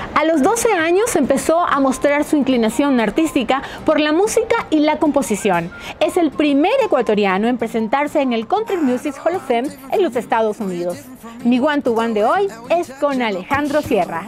A los 12 años empezó a mostrar su inclinación artística por la música y la composición. Es el primer ecuatoriano en presentarse en el Country Music Hall of Fame en los Estados Unidos. Mi One to One de hoy es con Alejandro Sierra.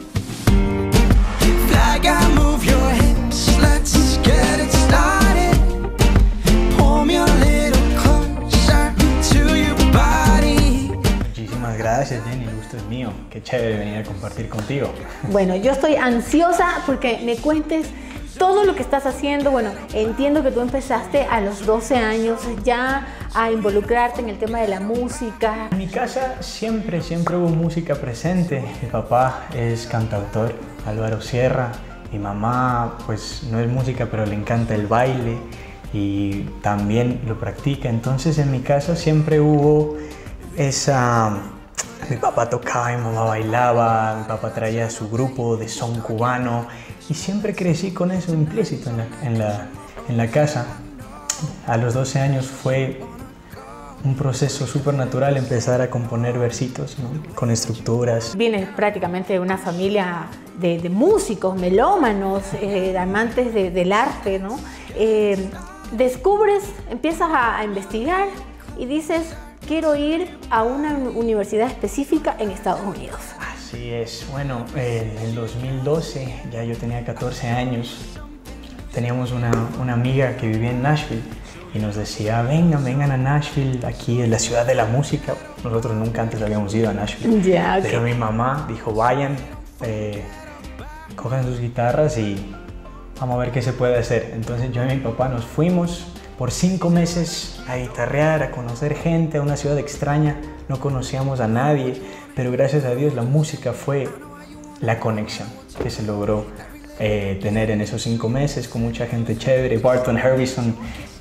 Muchísimas gracias, Jenny, el gusto es mío. Qué chévere venir a compartir contigo. Bueno, yo estoy ansiosa porque me cuentes todo lo que estás haciendo. Bueno, entiendo que tú empezaste a los 12 años ya a involucrarte en el tema de la música. En mi casa siempre hubo música presente. Mi papá es cantautor, Álvaro Sierra. Mi mamá pues no es música, pero le encanta el baile y también lo practica. Entonces en mi casa siempre hubo esa... Mi papá tocaba, mi mamá bailaba, mi papá traía su grupo de son cubano y siempre crecí con eso implícito en la casa. A los 12 años fue un proceso súper natural empezar a componer versitos, ¿no? Con estructuras. Vienes prácticamente de una familia de músicos, melómanos, amantes del arte, ¿no? Descubres, empiezas a investigar y dices, quiero ir a una universidad específica en Estados Unidos. Así es. Bueno, en el 2012, ya yo tenía 14 años, teníamos una amiga que vivía en Nashville y nos decía, vengan a Nashville, aquí es la ciudad de la música. Nosotros nunca antes habíamos ido a Nashville. Ya, okay. Pero mi mamá dijo, vayan, cojan sus guitarras y vamos a ver qué se puede hacer. Entonces yo y mi papá nos fuimos por 5 meses a guitarrear, a conocer gente, a una ciudad extraña. No conocíamos a nadie, pero gracias a Dios la música fue la conexión que se logró tener en esos 5 meses con mucha gente chévere. Barton Herbison,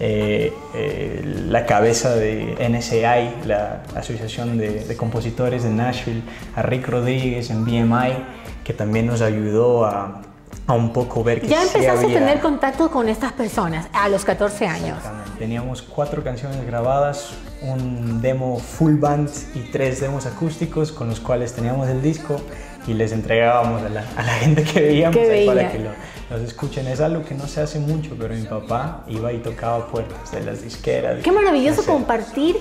la cabeza de NSI, la Asociación de Compositores de Nashville, a Rick Rodríguez en BMI, que también nos ayudó a un poco ver que ya empezaste había... a tener contacto con estas personas a los 14 años. Teníamos 4 canciones grabadas, un demo full band y 3 demos acústicos con los cuales teníamos el disco y les entregábamos a la gente que veíamos para que los escuchen. Es algo que no se hace mucho, pero mi papá iba y tocaba puertas de las disqueras. Qué maravilloso compartir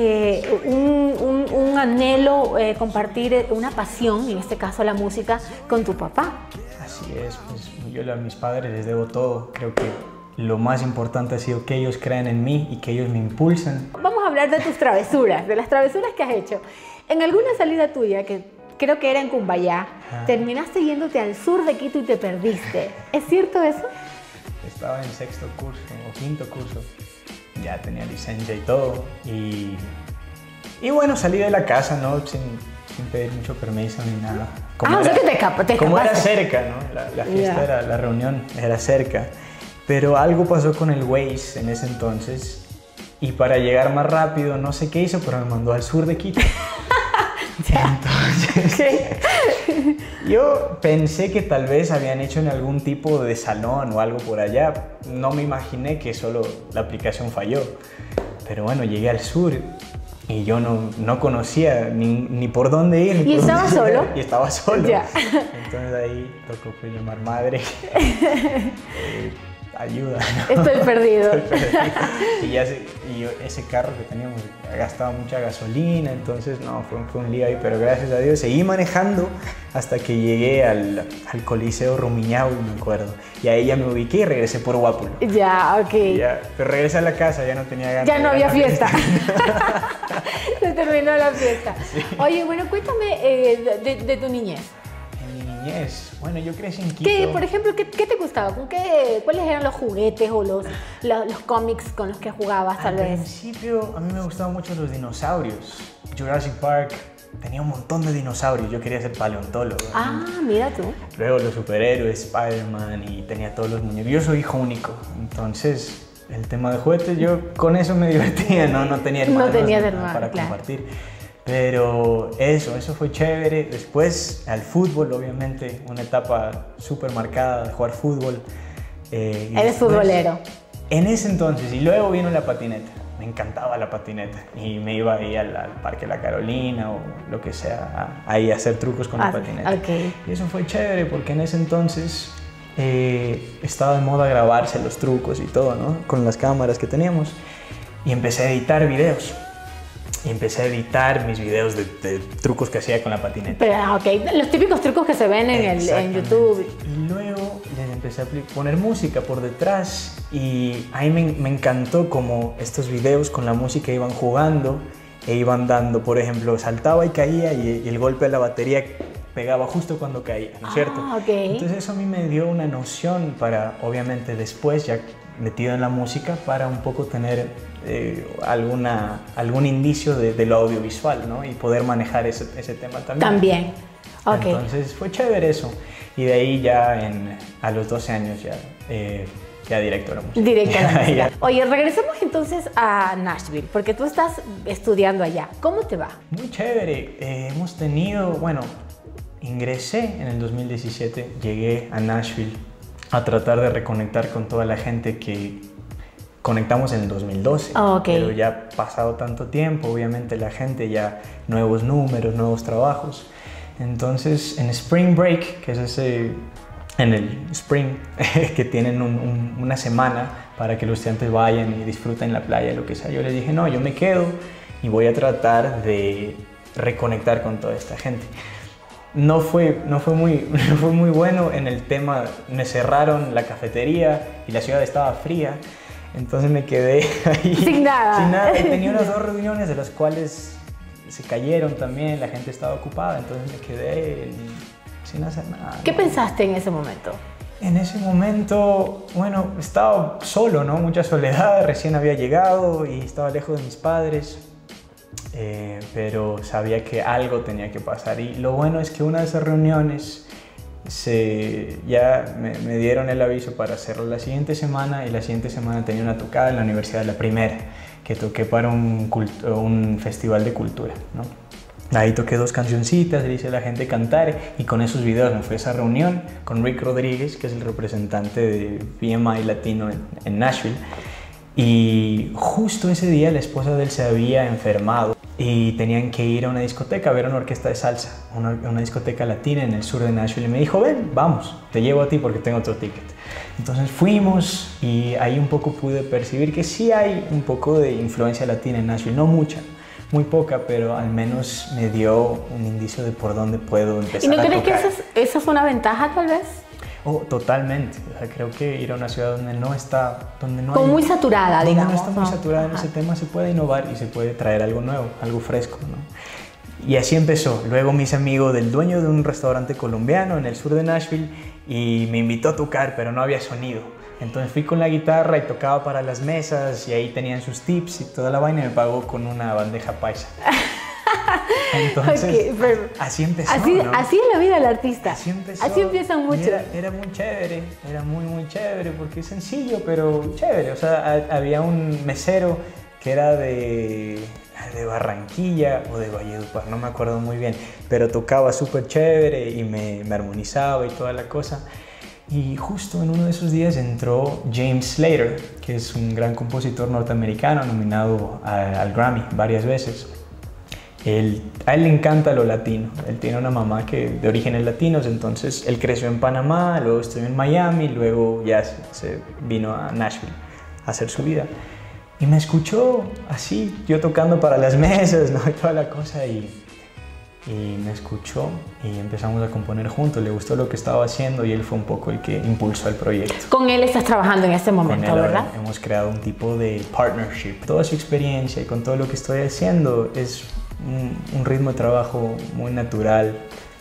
un anhelo, compartir una pasión, en este caso la música, con tu papá. Así es, pues yo a mis padres les debo todo. Creo que lo más importante ha sido que ellos crean en mí y que ellos me impulsan. Vamos a hablar de tus travesuras, de las travesuras que has hecho. En alguna salida tuya, que creo que era en Cumbayá, terminaste yéndote al sur de Quito y te perdiste. ¿Es cierto eso? Estaba en 6º curso o 5º curso. Ya tenía licencia y todo. Y bueno, salí de la casa, ¿no? Sin pedir mucho permiso ni nada. O sea que te escapaste. Como era cerca, ¿no? La fiesta era, la reunión era cerca. Pero algo pasó con el Waze en ese entonces y para llegar más rápido, no sé qué hizo, pero me mandó al sur de Quito. Entonces, yo pensé que tal vez habían hecho en algún tipo de salón o algo por allá. No me imaginé que solo la aplicación falló. Pero bueno, llegué al sur y yo no conocía ni por dónde ir. ¿Y estabas solo? Y estaba solo. Ya. Entonces ahí tocó llamar madre. Ayuda, ¿no? Estoy perdido. Y ese carro que teníamos gastaba mucha gasolina, entonces no, fue un lío ahí, pero gracias a Dios seguí manejando hasta que llegué al Coliseo Rumiñahui, me acuerdo. Y ahí ya me ubiqué y regresé por Guápulo. Ya, ok. Pero regresé a la casa, ya no tenía ganas. Ya no había fiesta. Se terminó la fiesta. Sí. Oye, bueno, cuéntame de tu niñez. Bueno, yo crecí en Quito. Por ejemplo, ¿qué te gustaba? ¿Cuáles eran los juguetes o los cómics con los que jugabas tal vez? Al principio a mí me gustaban mucho los dinosaurios. Jurassic Park tenía un montón de dinosaurios. Yo quería ser paleontólogo. Ah, mira tú. Luego los superhéroes, Spider-Man y tenía todos los muñecos. Yo soy hijo único, entonces el tema de juguetes yo con eso me divertía. No tenía hermanos. No tenías hermanos para compartir. Pero eso fue chévere. Después al fútbol, obviamente, una etapa súper marcada de jugar fútbol. Eres futbolero. En ese entonces, y luego vino la patineta. me encantaba la patineta y me iba ahí al Parque La Carolina o lo que sea, ahí a hacer trucos con la patineta. Okay. Y eso fue chévere porque en ese entonces estaba de moda grabarse los trucos y todo, ¿no? Con las cámaras que teníamos. Y empecé a editar videos. Y empecé a editar mis videos de trucos que hacía con la patineta. Pero, okay. Los típicos trucos que se ven en YouTube. Y luego les empecé a poner música por detrás y ahí me encantó como estos videos con la música iban jugando e iban dando, por ejemplo, saltaba y caía y el golpe de la batería pegaba justo cuando caía, ¿no es cierto? Okay. Entonces eso a mí me dio una noción para, obviamente después, ya metido en la música, para un poco tener algún indicio de lo audiovisual, ¿no? Y poder manejar ese tema también. También, ok. Entonces fue chévere eso. Y de ahí ya a los 12 años ya directo a la música. Directo a la música. Oye, regresemos entonces a Nashville, porque tú estás estudiando allá. ¿Cómo te va? Muy chévere. Hemos tenido, bueno, ingresé en el 2017, llegué a Nashville a tratar de reconectar con toda la gente que conectamos en el 2012. Okay. Pero ya ha pasado tanto tiempo, obviamente la gente ya nuevos números, nuevos trabajos. Entonces en Spring Break, que es en el Spring, que tienen una semana para que los estudiantes vayan y disfruten la playa, lo que sea, yo les dije, no, yo me quedo y voy a tratar de reconectar con toda esta gente. No fue muy bueno en el tema, me cerraron la cafetería y la ciudad estaba fría, entonces me quedé ahí sin nada. Sin nada. Y tenía unas 2 reuniones de las cuales se cayeron también, la gente estaba ocupada, entonces me quedé sin hacer nada. ¿Qué pensaste en ese momento? En ese momento, bueno, estaba solo, ¿no? Mucha soledad, recién había llegado y estaba lejos de mis padres. Pero sabía que algo tenía que pasar y lo bueno es que una de esas reuniones ya me dieron el aviso para hacerlo la siguiente semana y la siguiente semana tenía una tocada en la universidad, la primera, que toqué para un festival de cultura, ¿no? Ahí toqué 2 cancioncitas, le hice a la gente cantar y con esos videos me fui a esa reunión con Rick Rodríguez, que es el representante de BMI Latino en Nashville. Y justo ese día la esposa de él se había enfermado y tenían que ir a una discoteca a ver una orquesta de salsa, una discoteca latina en el sur de Nashville. Y me dijo, ven, vamos, te llevo a ti porque tengo otro ticket. Entonces fuimos y ahí un poco pude percibir que sí hay un poco de influencia latina en Nashville, no mucha, muy poca, pero al menos me dio un indicio de por dónde puedo empezar a tocar. ¿Y no crees que esa es una ventaja tal vez? Oh, totalmente. O sea, creo que ir a una ciudad donde no está, donde no como hay, muy saturada, donde digamos. no está muy saturada en ese tema, se puede innovar y se puede traer algo nuevo, algo fresco, ¿no? Y así empezó. Luego me hice amigo del dueño de un restaurante colombiano en el sur de Nashville y me invitó a tocar, pero no había sonido. Entonces fui con la guitarra y tocaba para las mesas y ahí tenían sus tips y toda la vaina y me pagó con una bandeja paisa. Entonces, okay, así empezó, ¿no? Así es la vida del artista. Así empezó. Así empiezan mucho. Era muy chévere, era muy chévere porque es sencillo, pero chévere. O sea, había un mesero que era de Barranquilla o de Valledupar, no me acuerdo muy bien, pero tocaba súper chévere y me armonizaba y toda la cosa. Y justo en uno de esos días entró James Slater, que es un gran compositor norteamericano nominado al Grammy varias veces. A él le encanta lo latino, él tiene una mamá de orígenes latinos, entonces él creció en Panamá, luego estuvo en Miami, luego ya se vino a Nashville a hacer su vida. Y me escuchó así, yo tocando para las mesas, ¿no? Y toda la cosa, y me escuchó y empezamos a componer juntos, le gustó lo que estaba haciendo y él fue un poco el que impulsó el proyecto. Con él estás trabajando en este momento, ¿verdad? Hemos creado un tipo de partnership. Toda su experiencia y con todo lo que estoy haciendo es un ritmo de trabajo muy natural.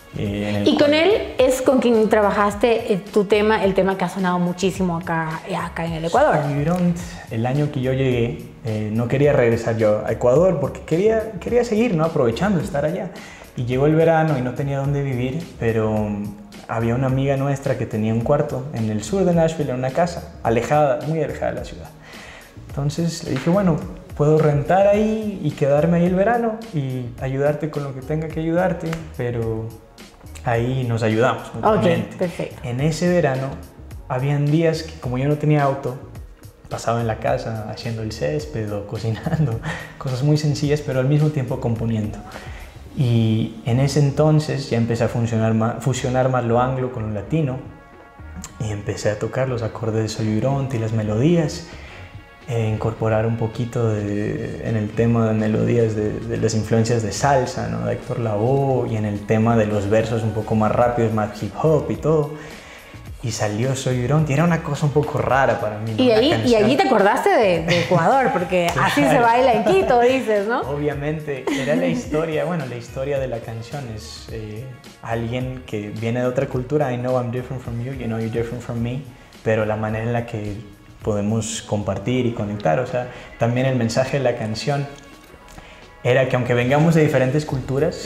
Y con él es con quien trabajaste el tema que ha sonado muchísimo acá en el Ecuador. El año que yo llegué, no quería regresar yo a Ecuador porque quería seguir, ¿no? Aprovechando estar allá. Y llegó el verano y no tenía dónde vivir, pero había una amiga nuestra que tenía un cuarto en el sur de Nashville, en una casa, muy alejada de la ciudad. Entonces le dije, bueno, puedo rentar ahí y quedarme ahí el verano y ayudarte con lo que tenga que ayudarte, pero ahí nos ayudamos mutuamente. Ok, perfecto. En ese verano, habían días que como yo no tenía auto, pasaba en la casa haciendo el césped o cocinando, cosas muy sencillas, pero al mismo tiempo componiendo. Y en ese entonces ya empecé a fusionar más lo anglo con lo latino y empecé a tocar los acordes de Soy Huiront y las melodías, incorporar un poquito en el tema de melodías de las influencias de salsa, ¿no? De Héctor Lavoe, y en el tema de los versos un poco más rápidos, más hip hop y todo. Y salió Soy Huiront y era una cosa un poco rara para mí, ¿no? Y allí te acordaste de Ecuador, porque claro, así se baila en Quito, dices, ¿no? Obviamente, era la historia, bueno, la historia de la canción es alguien que viene de otra cultura. I know I'm different from you, you know you're different from me, pero la manera en la que podemos compartir y conectar, o sea, también el mensaje de la canción era que aunque vengamos de diferentes culturas,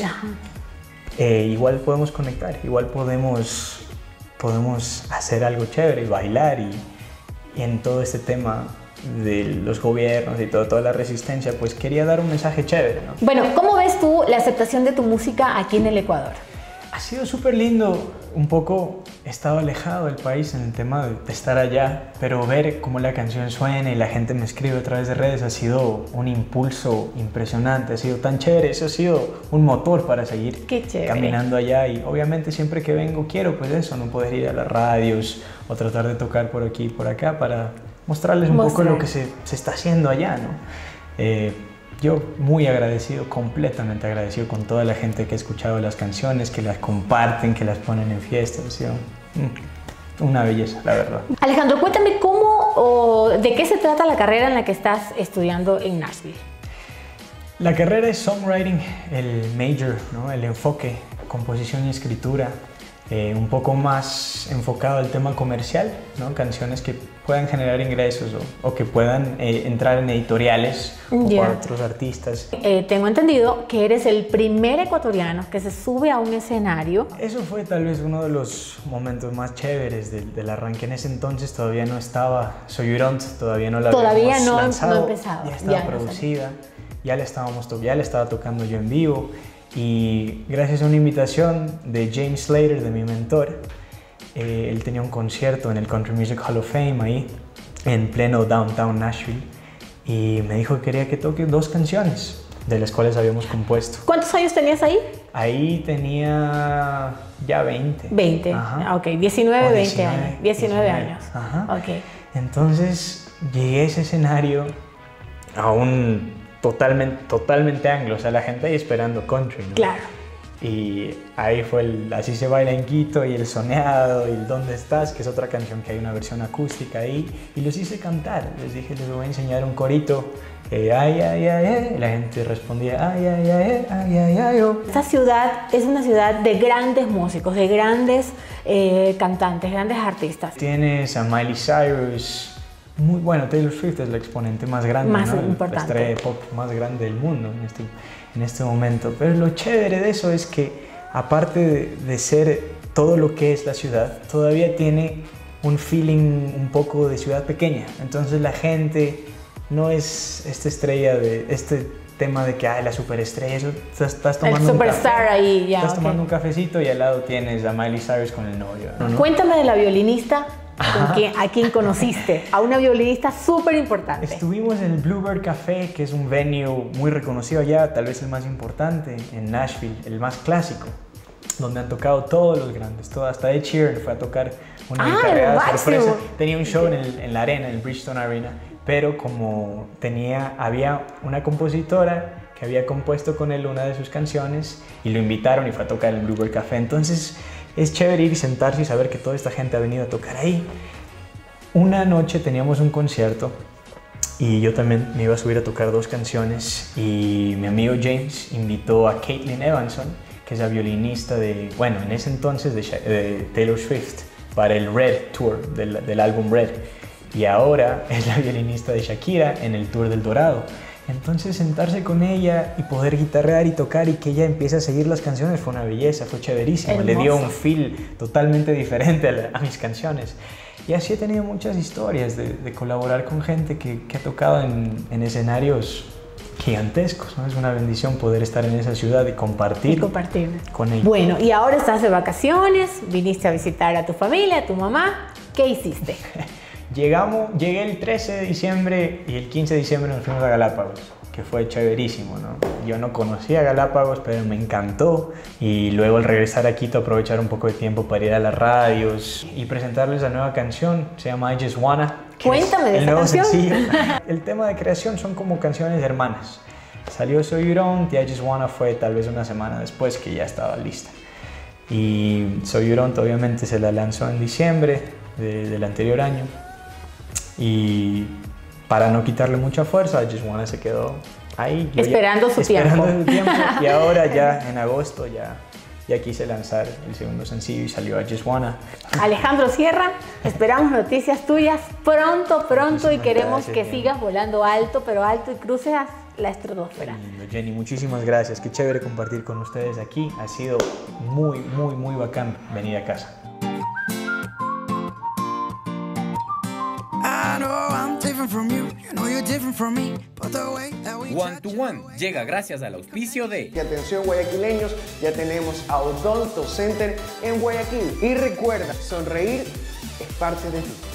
igual podemos conectar, igual podemos hacer algo chévere y bailar y en todo este tema de los gobiernos y toda la resistencia, pues quería dar un mensaje chévere, ¿no? Bueno, ¿cómo ves tú la aceptación de tu música aquí en el Ecuador? Ha sido súper lindo. Un poco he estado alejado del país en el tema de estar allá, pero ver cómo la canción suena y la gente me escribe a través de redes ha sido un impulso impresionante, ha sido tan chévere, eso ha sido un motor para seguir caminando allá. Y obviamente siempre que vengo quiero pues eso, no poder ir a las radios o tratar de tocar por aquí y por acá para mostrarles un poco lo que se está haciendo allá, ¿no? Yo muy agradecido, completamente agradecido con toda la gente que ha escuchado las canciones, que las comparten, que las ponen en fiestas. Ha sido una belleza, la verdad. Alejandro, cuéntame cómo o de qué se trata la carrera en la que estás estudiando en Nashville. La carrera es songwriting, el major, ¿no? El enfoque, composición y escritura, un poco más enfocado al tema comercial, ¿no? Canciones que puedan generar ingresos o que puedan entrar en editoriales o para otros artistas. Tengo entendido que eres el primer ecuatoriano que se sube a un escenario. Eso fue tal vez uno de los momentos más chéveres del arranque. En ese entonces todavía no estaba Soy Huiront, todavía no la habíamos lanzado, no empezaba. Ya estaba producida, ya la estaba tocando yo en vivo. Y gracias a una invitación de James Slater, de mi mentor, él tenía un concierto en el Country Music Hall of Fame ahí, en pleno downtown Nashville, y me dijo que quería que toque 2 canciones, de las cuales habíamos compuesto. ¿Cuántos años tenías ahí? Ahí tenía ya 20. 20, Ajá. Ok, 19, 20 años. 19 años. Ajá. Okay. Entonces llegué a ese escenario a un totalmente anglo, o sea, la gente ahí esperando country, ¿no? Claro. Y ahí fue el Así se baila en Quito y el Soñado y el ¿Dónde estás?, que es otra canción que hay una versión acústica ahí, y los hice cantar. Les dije, les voy a enseñar un corito que ay, ay, ay, ay, y la gente respondía ay, ay, ay, ay, ay, ay, oh. Esta ciudad es una ciudad de grandes músicos, de grandes cantantes, grandes artistas. Tienes a Miley Cyrus. Muy bueno, Taylor Swift es la exponente más grande, más ¿no? importante. La estrella de pop más grande del mundo en este momento. Pero lo chévere de eso es que, aparte de ser todo lo que es la ciudad, todavía tiene un feeling un poco de ciudad pequeña. Entonces la gente no es esta estrella de este tema de que la superestrella, eso estás tomando el superstar ahí, ya. Estás tomando un cafecito y al lado tienes a Miley Cyrus con el novio, ¿no? Cuéntame de la violinista a quien conociste, a una violinista súper importante. Estuvimos en el Bluebird Café, que es un venue muy reconocido allá, tal vez el más importante en Nashville, el más clásico, donde han tocado todos los grandes, hasta Ed Sheeran fue a tocar una guitarra sorpresa. Tenía un show en la arena, en el Bridgestone Arena, pero como había una compositora que había compuesto con él una de sus canciones y lo invitaron y fue a tocar en el Bluebird Café. Entonces es chévere ir y sentarse y saber que toda esta gente ha venido a tocar ahí. Una noche teníamos un concierto y yo también me iba a subir a tocar 2 canciones y mi amigo James invitó a Caitlin Evanson, que es la violinista en ese entonces de Taylor Swift, para el Red Tour del álbum Red, y ahora es la violinista de Shakira en el Tour del Dorado. Entonces sentarse con ella y poder guitarrear y tocar y que ella empiece a seguir las canciones fue una belleza, fue chéverísimo. Hermoso. Le dio un feel totalmente diferente a mis canciones. Y así he tenido muchas historias de colaborar con gente que ha tocado en escenarios gigantescos, ¿no? Es una bendición poder estar en esa ciudad y compartir con ellos. Bueno, y ahora estás de vacaciones, viniste a visitar a tu familia, a tu mamá. ¿Qué hiciste? Llegué el 13 de diciembre y el 15 de diciembre nos fuimos a Galápagos, que fue chéverísimo, ¿no? Yo no conocía Galápagos, pero me encantó. Y luego al regresar a Quito, aprovechar un poco de tiempo para ir a las radios y presentarles la nueva canción. Se llama I Just Wanna. Cuéntame de esa canción. Sencillo. El tema de creación son como canciones hermanas. Salió So You Don't y I Just Wanna fue tal vez una semana después que ya estaba lista. Y So You Don't obviamente se la lanzó en diciembre del anterior año. Y para no quitarle mucha fuerza, I Just Wanna se quedó ahí. Esperando su tiempo. Y ahora ya en agosto ya quise lanzar el segundo sencillo y salió I Just Wanna. Alejandro Sierra, esperamos noticias tuyas pronto y queremos que sigas volando alto, pero alto y cruces la estratosfera. Jenny, muchísimas gracias. Qué chévere compartir con ustedes aquí. Ha sido muy bacán venir a casa. One to One llega gracias al auspicio de... Y atención guayaquileños, ya tenemos a Odonto Center en Guayaquil. Y recuerda, sonreír es parte de ti.